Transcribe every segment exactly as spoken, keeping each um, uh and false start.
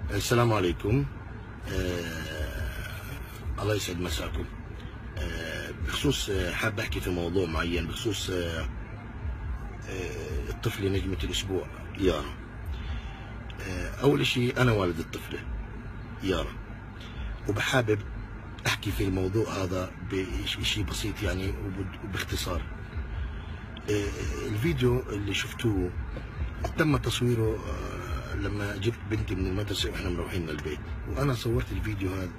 السلام عليكم. آه الله يسعد مساكم. آه بخصوص آه حاب احكي في موضوع معين بخصوص آه آه الطفله نجمه الاسبوع يارا. آه اول شيء انا والد الطفله يارا، وبحابب احكي في الموضوع هذا بشيء بسيط يعني وباختصار. آه الفيديو اللي شفتوه تم تصويره آه لما جبت بنتي من المدرسة واحنا مروحين للبيت، وانا صورت الفيديو هذا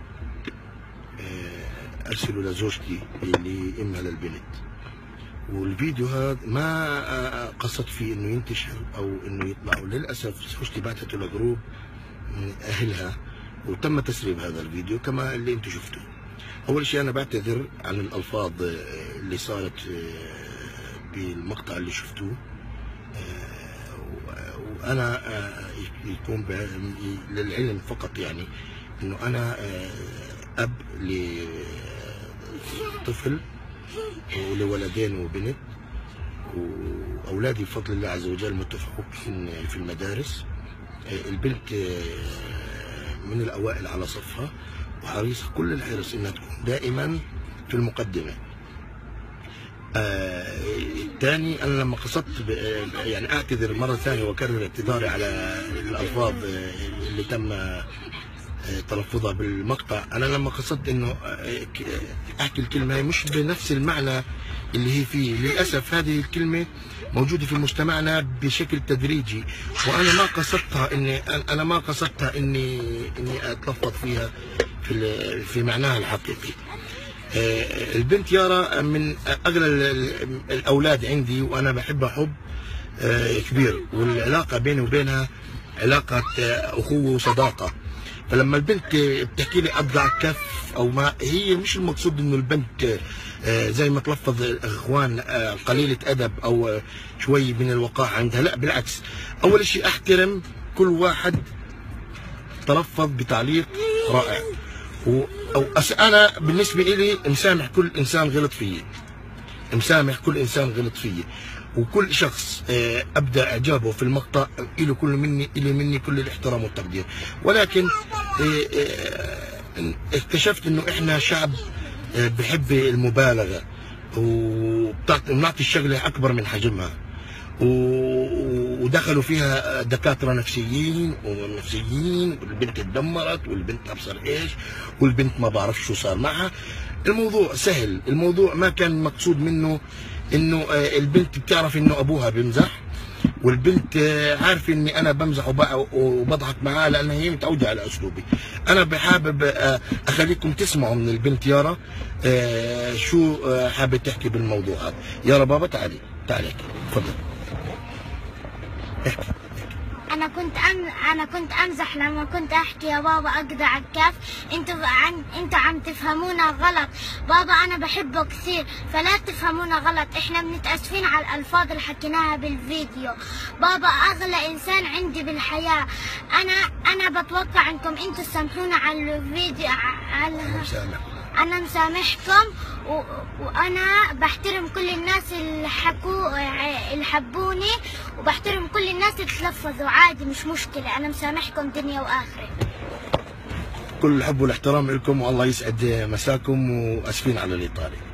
ارسله لزوجتي اللي امها للبنت. والفيديو هذا ما قصدت فيه انه ينتشر او انه يطلع، وللاسف زوجتي بعثته لجروب من اهلها وتم تسريب هذا الفيديو كما اللي انتم شفتوه. اول شيء انا بعتذر عن الالفاظ اللي صارت بالمقطع اللي شفتوه، وانا يكون للعلم فقط يعني انه انا اب لطفل ولولدين وبنت، واولادي بفضل الله عز وجل متفوقين في المدارس. البنت من الاوائل على صفها وحريصه كل الحرص انها تكون دائما في المقدمه. الثاني آه انا لما قصدت يعني اعتذر مره ثانيه واكرر اعتذاري على الالفاظ اللي تم تلفظها بالمقطع. انا لما قصدت انه احكي الكلمه هي مش بنفس المعنى اللي هي فيه، للاسف هذه الكلمه موجوده في مجتمعنا بشكل تدريجي، وانا ما قصدتها اني انا ما قصدتها اني اني اتلفظ فيها في في معناها الحقيقي. البنت يارا من اغلى الاولاد عندي، وانا بحبها حب كبير، والعلاقه بيني وبينها علاقه اخوه وصداقه. فلما البنت بتحكي لي ابدع كف او ما، هي مش المقصود انه البنت زي ما تلفظ الاخوان قليله ادب او شوي من الوقاحه عندها، لا بالعكس. اول شيء احترم كل واحد تلفظ بتعليق رائع، او انا بالنسبه لي مسامح كل انسان غلط فيي، مسامح كل انسان غلط فيي، وكل شخص ابدى اعجابه في المقطع له كل مني الي مني كل الاحترام والتقدير. ولكن اكتشفت انه احنا شعب بحب المبالغه وبنعطي الشغله اكبر من حجمها، ودخلوا فيها دكاتره نفسيين ونفسيين، والبنت اتدمرت والبنت ابصر ايش، والبنت ما بعرف شو صار معها. الموضوع سهل، الموضوع ما كان مقصود منه انه البنت بتعرف انه ابوها بيمزح، والبنت عارفه اني انا بمزح وبضحك معاها لان هي متعوده على اسلوبي. انا بحابب اخليكم تسمعوا من البنت يارا شو حابه تحكي بالموضوع هذا. يارا بابا تعالي تعالي تفضل احكي. انا كنت أم... انا كنت امزح لما كنت احكي يا بابا اقطع الكف، انتوا عن... انتوا عم تفهمونا غلط. بابا انا بحبه كثير فلا تفهمونا غلط، احنا متاسفين على الالفاظ اللي حكيناها بالفيديو. بابا اغلى انسان عندي بالحياه، انا انا بتوقع انكم انتوا تسامحونا على الفيديو. على انا مسامحكم، و... وانا بحترم كل الناس اللي حكوا اللي حبوني، وبحترم كل الناس اللي تلفظوا عادي، مش مشكله، انا مسامحكم دنيا واخره. كل الحب والاحترام لكم، والله يسعد مساكم، واسفين على الاطاله.